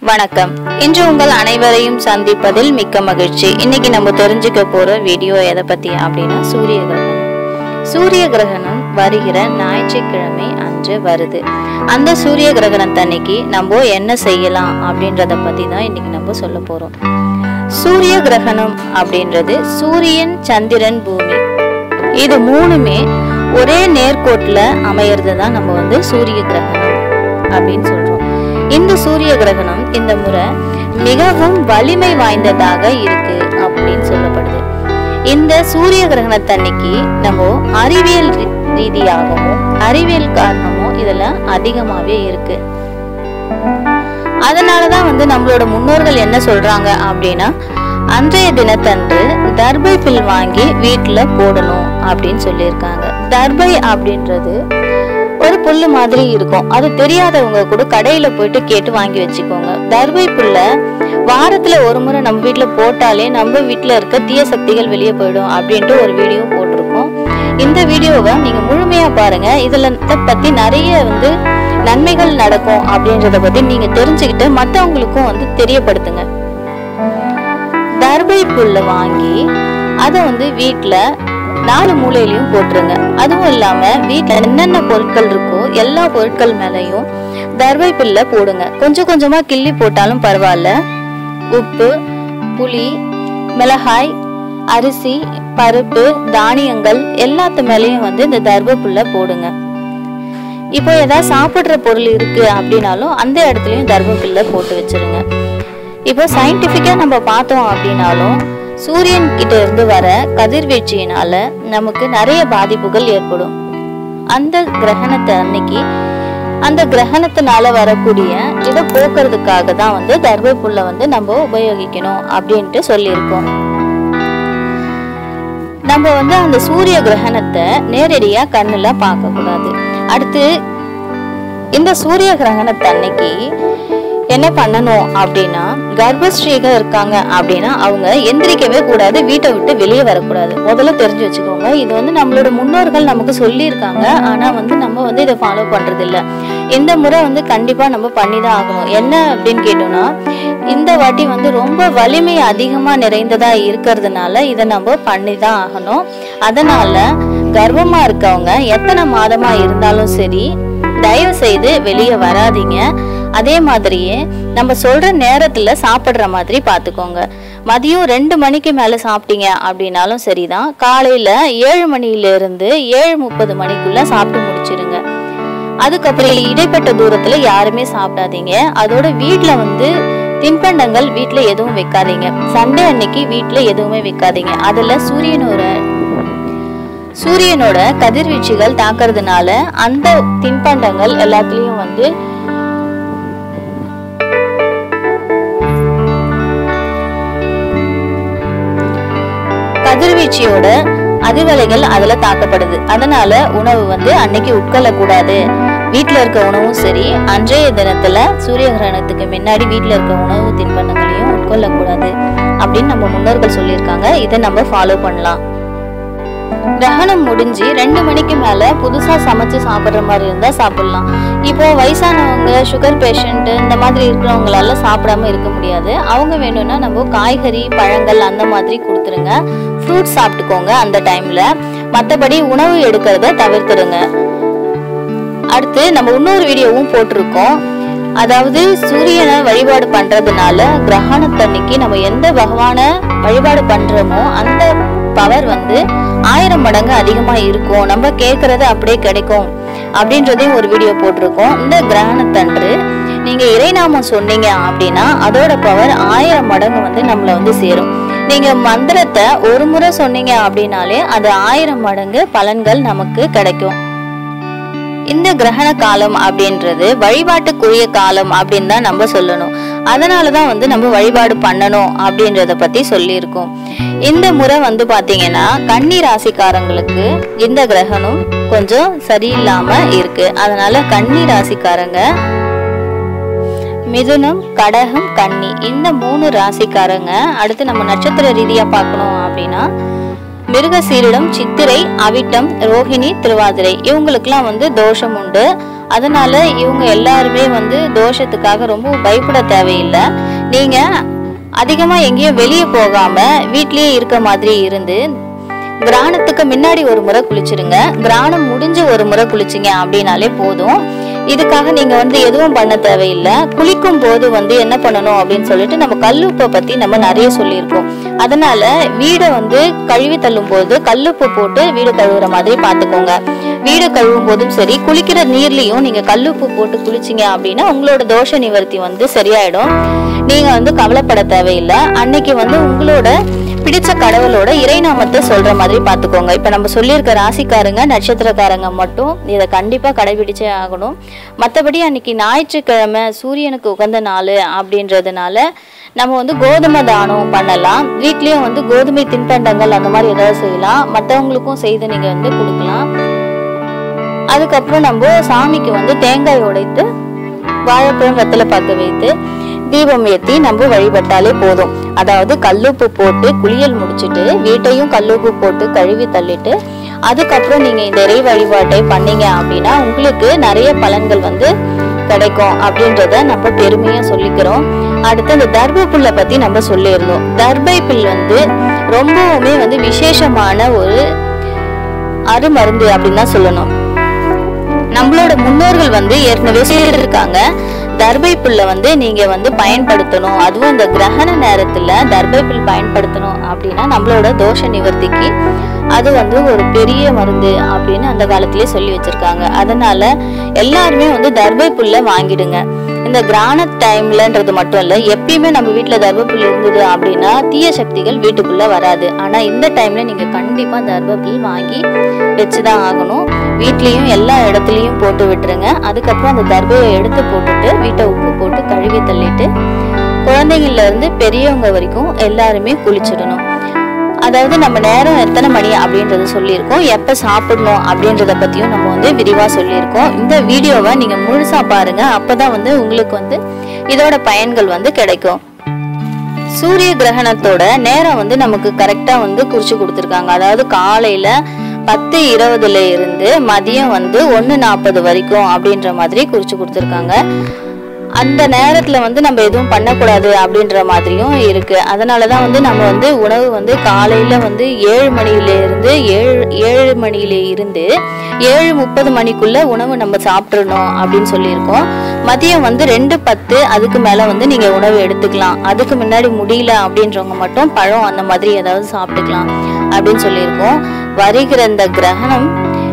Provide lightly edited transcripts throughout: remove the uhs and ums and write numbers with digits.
வணக்கம். இன்று உங்கள் அனைவரையும் சந்திப்பதில் மிக்க மகிழ்ச்சி. இன்னைக்கு நம்ம தெரிஞ்சுக்க போற வீடியோ எதை பத்தி அப்படின்னா சூரிய கிரகணம். சூரிய கிரகணம் வருகிற ஞாயிற்றுக்கிழமை அன்று வருது. அந்த சூரிய கிரகணத்தன்னைக்கு நம்ம என்ன செய்யலாம் அப்படின்றத பத்தி தான் இன்னைக்கு நம்ம சொல்ல போறோம். சூரிய கிரகணம் அப்படின்றது சூரியன், சந்திரன், பூமி இது மூணுமே ஒரே நேர்கோட்டுல அமையறது தான் நம்ம சூரிய கிரகணம் அப்படின்னு சொல்றோம். இந்த சூரிய கிரகணம் இந்த முறை மிகவும் வலிமை வாய்ந்ததாக இருக்கு அப்படின்னு சொல்லப்படுது. இந்த சூரிய கிரகணத்தன்னைக்கு நம்ம அறிவியல் ரீதியாகவும் அறிவியல் காரணமும் இதுல அதிகமாவே இருக்கு. அதனாலதான் நம்மளோட முன்னோர்கள் என்ன சொல்றாங்க அப்படின்னா, அன்றைய தினத்தன்று தர்பை பில் வாங்கி வீட்டுல போடணும் அப்படின்னு சொல்லியிருக்காங்க. தர்பை அப்படின்றது ஒரு புல்லு மாதிரி இருக்கும். அது தெரியாதவங்க கூட கடையில போயிட்டு கேட்டு வாங்கி வச்சுக்கோங்க. தர்பை புல்ல வாரத்துல ஒரு முறை நம்ம வீட்டுல போட்டாலே நம்ம வீட்டுல இருக்க தீய சக்திகள் வெளியே போயிடும் அப்படின்ட்டு ஒரு வீடியோ போட்டிருக்கோம். இந்த வீடியோவை நீங்க முழுமையா பாருங்க. இதுல பத்தி நிறைய நன்மைகள் நடக்கும் அப்படின்றத பத்தி நீங்க தெரிஞ்சுக்கிட்டு மற்றவங்களுக்கும் தெரியப்படுத்துங்க. தர்பை புல்ல வாங்கி அதை வீட்டுல 4 மூலையிலையும் போட்டுருங்க. அதுவும் இல்லாம வீட்டுல என்னென்ன பொருட்கள் இருக்கோ எல்லா பொருட்கள் மேலையும் தர்பை புல்ல போடுங்க. கொஞ்சம் கொஞ்சமா கிள்ளி போட்டாலும் பரவாயில்ல. உப்பு, புளி, மிளகாய், அரிசி, பருப்பு, தானியங்கள் எல்லாத்து மேலையும் இந்த தர்பை புல்ல போடுங்க. இப்போ ஏதாவது சாப்பிடுற பொருள் இருக்கு அப்படின்னாலும் அந்த இடத்துலயும் தர்பை புல்ல போட்டு வச்சிருங்க. இப்போ சயின்டிபிக்கா நம்ம பார்த்தோம் அப்படின்னாலும் சூரியன் கிட்ட இருந்து வர கதிர்வீழ்ச்சியினால நமக்கு நிறைய பாதிப்புகள் ஏற்படும். அந்த கிரகணத்தை அன்னைக்கு அந்த கிரகணத்தினால வரக்கூடிய இதை போக்குறதுக்காக தான் தர்பை புல்ல நம்ம உபயோகிக்கணும் அப்படின்ட்டு சொல்லியிருக்கோம். நம்ம அந்த சூரிய கிரகணத்தை நேரடியா கண்ணுல பார்க்க கூடாது. அடுத்து இந்த சூரிய கிரகணத்தை அன்னைக்கு என்ன பண்ணணும் அப்படின்னா, கர்ப்பஸ்ரீகள் இருக்காங்க அப்படின்னா அவங்க எந்திரிக்கவே கூடாது, வீட்டை விட்டு வெளியே வரக்கூடாது. முதல்ல தெரிஞ்சு வச்சுக்கோங்க. இது நம்மளோட முன்னோர்கள் நமக்கு சொல்லியிருக்காங்க. ஆனா நம்ம இதை ஃபாலோ பண்றது இல்ல. இந்த முறை கண்டிப்பா நம்ம பண்ணிதான் ஆகணும். என்ன அப்படின்னு கேட்டோம்னா, இந்த வாட்டி ரொம்ப வலிமை அதிகமா நிறைந்ததா இருக்கிறதுனால இதை நம்ம பண்ணிதான் ஆகணும். அதனால கர்ப்பமா இருக்கவங்க எத்தனை மாதமா இருந்தாலும் சரி, தயவு செய்து வெளியே வராதீங்க. அதே மாதிரியே நம்ம சொல்ற நேரத்துல சாப்பிடுற மாதிரி பாத்துக்கோங்க. மதியம் 2 மணிக்கு மேல சாப்பிட்டீங்க அப்படின்னாலும் சரிதான். காலையில 7 மணில இருந்து 7:30 மணிக்குள்ள சாப்பிட்டு முடிச்சிருங்க. அதுக்கப்புறம் இடைப்பட்ட தூரத்துல யாருமே சாப்பிடாதீங்க. அதோட வீட்டுல தின்பண்டங்கள் வீட்டுல எதுவும் வைக்காதீங்க. சண்டே அன்னைக்கு வீட்டுல எதுவுமே வைக்காதீங்க. அதுல சூரியனோட கதிர்வீச்சுகள் தாக்குறதுனால அந்த தின்பண்டங்கள் எல்லாத்துலயும் கதிர்வீச்சியோட அதிர்வலைகள் அதுல தாக்கப்படுது. அதனால உணவு அன்னைக்கு உட்கொள்ள கூடாது. வீட்டுல இருக்க உணவும் சரி, அன்றைய தினத்துல சூரிய கிரகணத்துக்கு முன்னாடி வீட்டுல இருக்க உணவு தின்பண்டங்களையும் உட்கொள்ள கூடாது அப்படின்னு நம்ம முன்னோர்கள் சொல்லியிருக்காங்க. இதை நம்ம ஃபாலோ பண்ணலாம். கிரகணம் முடிஞ்சு 2 மணிக்கு மேல புதுசா சமைச்சு சாப்பிடுற மாதிரி இருந்தா சாப்பிடலாம். இப்போ வயசானவங்க, சுகர் பேஷண்ட் இந்த மாதிரி இருக்கிறவங்களால சாப்பிடாம இருக்க முடியாது. அவங்க வேணும்னா நம்ம காய்கறி, பழங்கள் அந்த மாதிரி கொடுத்துருங்க. ஃப்ரூட்ஸ் சாப்பிட்டுக்கோங்க அந்த டைம்ல. மற்றபடி உணவு எடுக்கிறத தவிர்த்துடுங்க. அடுத்து நம்ம இன்னொரு வீடியோவும் போட்டிருக்கோம். அதாவது சூரியனை வழிபாடு பண்றதுனால கிரகணத்தன்னைக்கு நம்ம எந்த பகவான வழிபாடு பண்றோமோ அந்த பவர் 1000 மடங்கு அதிகமா இருக்கும். நம்ம கேட்கறது அப்படியே கிடைக்கும் அப்படின்றதையும் ஒரு வீடியோ போட்டிருக்கோம். இந்த கிரகணத்தன்று நீங்க இறைநாமம் சொன்னீங்க அப்படின்னா அதோட பவர் 1000 மடங்கு நம்மள சேரும். நீங்க மந்திரத்தை ஒரு முறை சொன்னீங்க அப்படின்னாலே அது 1000 மடங்கு பலன்கள் நமக்கு கிடைக்கும். இந்த கிரகண காலம் அப்படின்றது வழிபாட்டுக்குரிய காலம் அப்படின்னு தான் நம்ம சொல்லணும். அதனாலதான் நம்ம வழிபாடு பண்ணணும் அப்படின்றத பத்தி சொல்லியிருக்கோம். இந்த முறை பாத்தீங்கன்னா கன்னி ராசிக்காரங்களுக்கு இந்த கிரகணம் கொஞ்சம் சரியில்லாம இருக்கு. அதனால கன்னி ராசிக்காரங்க, மிதுனம், கடகம், கன்னி இந்த 3 ராசிக்காரங்க அடுத்து நம்ம நட்சத்திர ரீதியா பார்க்கணும் அப்படின்னா மிருகசீரிடம், சித்திரை, அவிட்டம், ரோஹிணி, திருவாதிரை இவங்களுக்குலாம் தோஷம் உண்டு. அதனால இவங்க எல்லாருமே வந்து தோஷத்துக்காக ரொம்ப பயப்பட தேவையில்லை. நீங்க அதிகமா எங்கேயும் வெளியே போகாம வீட்லயே இருக்க மாதிரி இருந்து கிராணத்துக்கு முன்னாடி ஒரு முறை குளிச்சிருங்க. கிராணம் முடிஞ்சு ஒரு முறை குளிச்சிங்க அப்படின்னாலே போதும். இதுக்காக நீங்க வந்து எதுவும் பண்ண தேவையில்லை. குளிக்கும் போது வந்து என்ன பண்ணணும் அப்படின்னு சொல்லிட்டு நம்ம கல்லுப்பை பத்தி நம்ம நிறைய சொல்லியிருக்கோம். அதனால வீடை வந்து கழுவி தள்ளும் போது கல்லுப்பு போட்டு வீடு கழுவுற மாதிரி பாத்துக்கோங்க. வீடு கழுவும் போதும் சரி, குளிக்கிற நீர்லயும் நீங்க கல்லுப்பு போட்டு குளிச்சிங்க அப்படின்னா உங்களோட தோஷ நிவர்த்தி வந்து சரியாயிடும். நீங்க வந்து கவலைப்பட தேவையில்லை. அன்னைக்கு வந்து உங்களோட பிடிச்ச கடவுளோட இறைநாமத்தை சொல்ற மாதிரி பாத்துக்கோங்க. இப்ப நம்ம சொல்லியிருக்க ராசிக்காரங்க நட்சத்திரக்காரங்க மட்டும் இதை கண்டிப்பா கடைபிடிச்சே ஆகணும். மற்றபடி அன்னைக்கு ஞாயிற்றுக்கிழமை சூரியனுக்கு உகந்த நாள் அப்படின்றதுனால நம்ம வந்து கோதுமை தானம் பண்ணலாம். வீட்லயும் வந்து கோதுமை தின்பண்டங்கள் அந்த மாதிரி ஏதாவது செய்யலாம். மற்றவங்களுக்கும் செய்து நீங்க வந்து கொடுக்கலாம். அதுக்கப்புறம் நம்ம சாமிக்கு வந்து தேங்காய் உடைத்து வாழைப்பழம் வெத்தலை பாக்க வைத்து தீபம் ஏற்றி நம்ம வழிபட்டாலே போதும். அதாவது கல்லுப்பு போட்டு குளியல் முடிச்சுட்டு வீட்டையும் கல்லுப்பு போட்டு கழுவி தள்ளிட்டு அதுக்கப்புறம் நீங்க இந்த இறை வழிபாட்டை பண்ணீங்க அப்படின்னா உங்களுக்கு நிறைய பலன்கள் வந்து கிடைக்கும் அப்படின்றத நம்ம பெருமையா சொல்லிக்கிறோம். அடுத்து இந்த தர்பை புல்லை பத்தி நம்ம சொல்லியிருந்தோம். தர்பை புல் வந்து ரொம்பவுமே வந்து விசேஷமான ஒரு அருமருந்து அப்படின்னு தான் சொல்லணும். நம்மளோட முன்னோர்கள் வந்து ஏற்கனவே சொல்லியிருக்காங்க, தர்பை புல்லை வந்து நீங்க வந்து பயன்படுத்தணும். அதுவும் இந்த கிரகண நேரத்துல தர்பை புல் பயன்படுத்தணும் அப்படின்னா நம்மளோட தோஷ நிவர்த்திக்கு அது வந்து ஒரு பெரிய மருந்து அப்படின்னு அந்த காலத்திலேயே சொல்லி வச்சிருக்காங்க. அதனால எல்லாருமே வந்து தர்பை புல்லை வாங்கிடுங்க. இந்த கிராண டைம்லன்றது மட்டும் இல்ல, எப்பயுமே நம்ம வீட்டுல தர்பை புல் இருந்தது அப்படின்னா தீய சக்திகள் வீட்டுக்குள்ள வராது. ஆனா இந்த டைம்ல நீங்க கண்டிப்பா தர்பை புல் வாங்கி வச்சுதான் ஆகணும். வீட்லயும் எல்லா இடத்துலயும் போட்டு விட்டுருங்க. அதுக்கப்புறம் அந்த தர்பையை எடுத்து போட்டுட்டு வீட்டை உப்பு போட்டு கழுவி தள்ளிட்டு குழந்தைங்கள்ல இருந்து பெரியவங்க வரைக்கும் எல்லாருமே குளிச்சிடணும். அதாவது நம்ம நேரம் எத்தனை மணி அப்படின்றத சொல்லியிருக்கோம், எப்ப சாப்பிடணும் அப்படின்றத பத்தியும் நம்ம வந்து விரிவா சொல்லியிருக்கோம். இந்த வீடியோவை நீங்க முழுசா பாருங்க, அப்பதான் வந்து உங்களுக்கு வந்து இதோட பயன்கள் வந்து கிடைக்கும். சூரிய கிரகணத்தோட நேரம் வந்து நமக்கு கரெக்டா வந்து குறிச்சு கொடுத்துருக்காங்க. அதாவது காலையில 10:20 இருந்து மதியம் வந்து 1:40 வரைக்கும் அப்படின்ற மாதிரி குறிச்சு கொடுத்துருக்காங்க. அந்த நேரத்துல வந்து நம்ம எதுவும் பண்ணக்கூடாது அப்படின்ற மாதிரியும் இருக்கு. அதனாலதான் வந்து நம்ம வந்து உணவு வந்து காலையில வந்து 7 மணியில இருந்து 7 மணியில இருந்து 7:30 மணிக்குள்ள உணவு நம்ம சாப்பிடணும் அப்படின்னு சொல்லியிருக்கோம். மதியம் வந்து 2:10 அதுக்கு மேல வந்து நீங்க உணவு எடுத்துக்கலாம். அதுக்கு முன்னாடி முடியல அப்படின்றவங்க மட்டும் பழம் அந்த மாதிரி ஏதாவது சாப்பிட்டுக்கலாம் அப்படின்னு சொல்லியிருக்கோம். வருகிற இந்த கிரகணம்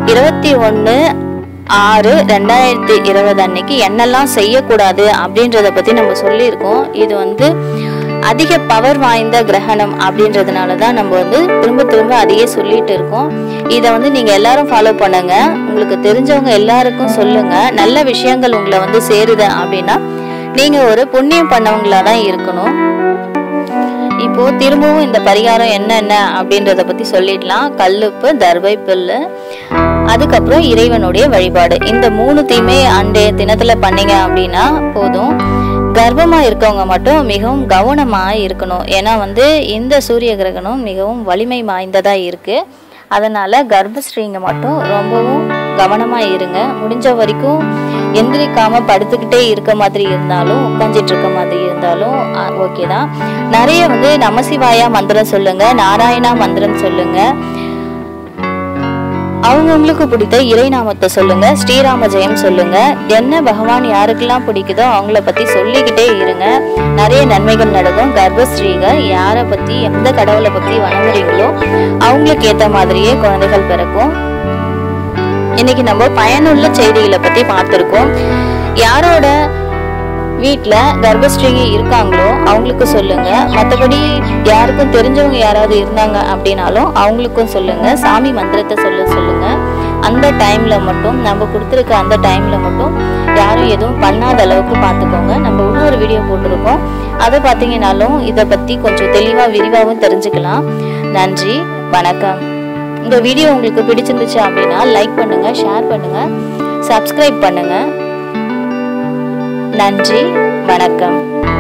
21/6/2020 அன்னைக்கு என்னெல்லாம் செய்யக்கூடாது அப்படின்றத பத்தி நம்ம சொல்லியிருக்கோம். இது வந்து அதிக பவர் வாய்ந்த கிரகணம் அப்படின்றதுனாலதான் நம்ம வந்து திரும்ப அதையே சொல்லிட்டு இருக்கோம். இதை வந்து நீங்க எல்லாரும் ஃபாலோ பண்ணுங்க. உங்களுக்கு தெரிஞ்சவங்க எல்லாருக்கும் சொல்லுங்க. நல்ல விஷயங்கள் உங்களை வந்து சேருது அப்படின்னா நீங்க ஒரு புண்ணியம் பண்ணவங்களா தான் இருக்கணும். இப்போ திரும்பவும் இந்த பரிகாரம் என்னென்ன அப்படின்றத பத்தி சொல்லிடலாம். கல்லுப்பு, தர்பை புல்லு, அதுக்கப்புறம் இறைவனுடைய வழிபாடு. இந்த 3 அன்றைய தினத்துல பண்ணீங்க அப்படின்னா போதும். கர்ப்பமா இருக்கவங்க மட்டும் மிகவும் கவனமா இருக்கணும். ஏன்னா வந்து இந்த சூரிய கிரகணம் மிகவும் வலிமை வாய்ந்ததா இருக்கு. அதனால கர்ப்பஸ்ரீங்க மட்டும் ரொம்பவும் கவனமா இருங்க. முடிஞ்ச வரைக்கும் எந்திரிக்காம படுத்துக்கிட்டே இருக்க மாதிரி இருந்தாலும் உட்காந்துட்டு இருக்க மாதிரி இருந்தாலும் ஓகே தான். நிறைய வந்து நமசிவாயா மந்திரம் சொல்லுங்க, நாராயணா மந்திரம் சொல்லுங்க, அவங்கவுங்களுக்கு பிடித்த இறைநாமத்தை சொல்லுங்க, ஸ்ரீராம ஜெயம் சொல்லுங்க. என்ன பகவான் யாருக்கெல்லாம் பிடிக்குதோ அவங்கள பத்தி சொல்லிக்கிட்டே இருங்க. நிறைய நன்மைகள் நடக்கும். கர்ப்பஸ்ரீகள் யாரை பத்தி எந்த கடவுளை பத்தி வணங்குறீங்களோ அவங்களுக்கு ஏத்த மாதிரியே குழந்தைகள் பிறக்கும். இன்னைக்கு நம்ம பயனுள்ள செய்திகளை பத்தி பார்த்திருக்கோம். யாரோட வீட்டுல கர்ப்பஸ்ரீங்க இருக்காங்களோ அவங்களுக்கு சொல்லுங்க. மற்றபடி யாருக்கும் தெரிஞ்சவங்க யாராவது இருந்தாங்க அப்படின்னாலும் அவங்களுக்கும் சொல்லுங்க. சாமி மந்திரத்தை சொல்லுங்க. அந்த டைம்ல மட்டும் நம்ம கொடுத்துருக்க அந்த டைம்ல மட்டும் யாரும் எதுவும் பண்ணாத அளவுக்கு பார்த்துக்கோங்க. நம்ம இன்னொரு வீடியோ போட்டிருக்கோம், அதை பார்த்தீங்கன்னாலும் இதை பத்தி கொஞ்சம் தெளிவா விரிவாகவும் தெரிஞ்சுக்கலாம். நன்றி, வணக்கம். இந்த வீடியோ உங்களுக்கு பிடிச்சிருந்துச்சு அப்படின்னா லைக் பண்ணுங்க, ஷேர் பண்ணுங்க, சப்ஸ்கிரைப் பண்ணுங்க. நன்றி, வணக்கம்.